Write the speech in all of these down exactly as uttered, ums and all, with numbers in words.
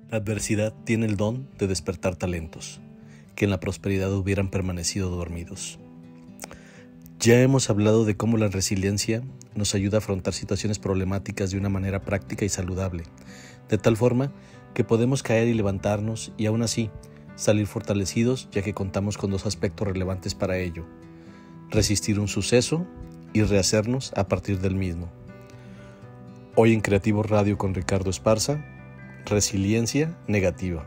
La adversidad tiene el don de despertar talentos, que en la prosperidad hubieran permanecido dormidos. Ya hemos hablado de cómo la resiliencia nos ayuda a afrontar situaciones problemáticas de una manera práctica y saludable, de tal forma que podemos caer y levantarnos y aún así salir fortalecidos, ya que contamos con dos aspectos relevantes para ello: resistir un suceso y rehacernos a partir del mismo. Hoy en Creativo Radio con Ricardo Esparza, resiliencia negativa.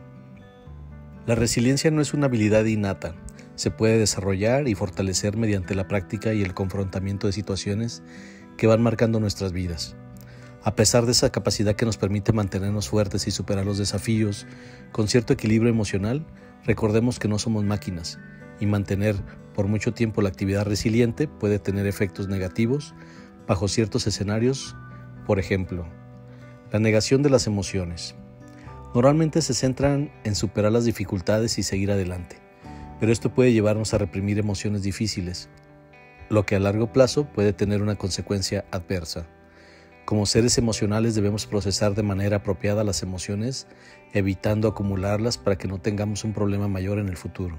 La resiliencia no es una habilidad innata, se puede desarrollar y fortalecer mediante la práctica y el confrontamiento de situaciones que van marcando nuestras vidas. A pesar de esa capacidad que nos permite mantenernos fuertes y superar los desafíos con cierto equilibrio emocional, recordemos que no somos máquinas y mantener por mucho tiempo la actividad resiliente puede tener efectos negativos bajo ciertos escenarios. Por ejemplo, la negación de las emociones. Normalmente se centran en superar las dificultades y seguir adelante, pero esto puede llevarnos a reprimir emociones difíciles, lo que a largo plazo puede tener una consecuencia adversa. Como seres emocionales debemos procesar de manera apropiada las emociones, evitando acumularlas para que no tengamos un problema mayor en el futuro.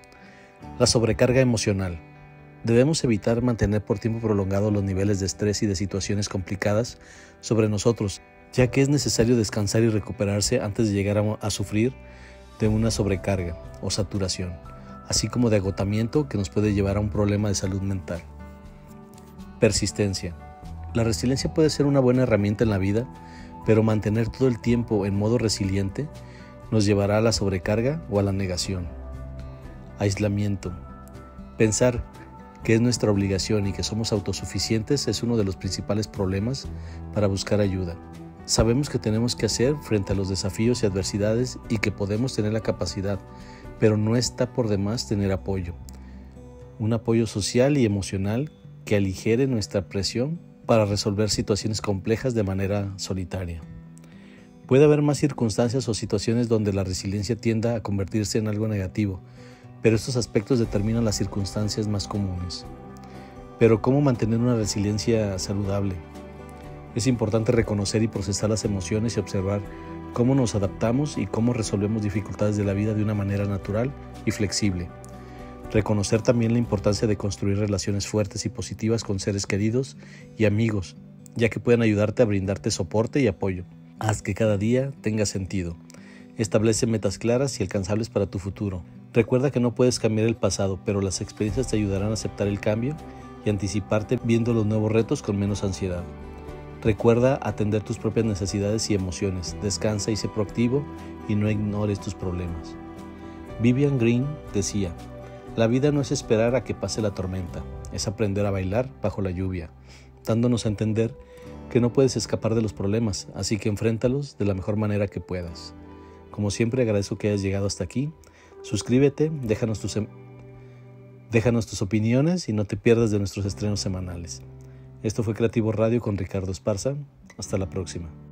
La sobrecarga emocional. Debemos evitar mantener por tiempo prolongado los niveles de estrés y de situaciones complicadas sobre nosotros, ya que es necesario descansar y recuperarse antes de llegar a, a sufrir de una sobrecarga o saturación, así como de agotamiento que nos puede llevar a un problema de salud mental. Persistencia. La resiliencia puede ser una buena herramienta en la vida, pero mantener todo el tiempo en modo resiliente nos llevará a la sobrecarga o a la negación. Aislamiento. Pensar que es nuestra obligación y que somos autosuficientes es uno de los principales problemas para buscar ayuda. Sabemos que tenemos que hacer frente a los desafíos y adversidades y que podemos tener la capacidad, pero no está por demás tener apoyo. Un apoyo social y emocional que aligere nuestra presión para resolver situaciones complejas de manera solitaria. Puede haber más circunstancias o situaciones donde la resiliencia tienda a convertirse en algo negativo, pero estos aspectos determinan las circunstancias más comunes. Pero ¿cómo mantener una resiliencia saludable? Es importante reconocer y procesar las emociones y observar cómo nos adaptamos y cómo resolvemos dificultades de la vida de una manera natural y flexible. Reconocer también la importancia de construir relaciones fuertes y positivas con seres queridos y amigos, ya que pueden ayudarte a brindarte soporte y apoyo. Haz que cada día tenga sentido. Establece metas claras y alcanzables para tu futuro. Recuerda que no puedes cambiar el pasado, pero las experiencias te ayudarán a aceptar el cambio y anticiparte viendo los nuevos retos con menos ansiedad. Recuerda atender tus propias necesidades y emociones. Descansa y sé proactivo y no ignores tus problemas. Vivian Green decía: la vida no es esperar a que pase la tormenta, es aprender a bailar bajo la lluvia, dándonos a entender que no puedes escapar de los problemas, así que enfréntalos de la mejor manera que puedas. Como siempre, agradezco que hayas llegado hasta aquí. Suscríbete, déjanos tus, déjanos tus opiniones y no te pierdas de nuestros estrenos semanales. Esto fue Creativo Radio con Ricardo Esparza. Hasta la próxima.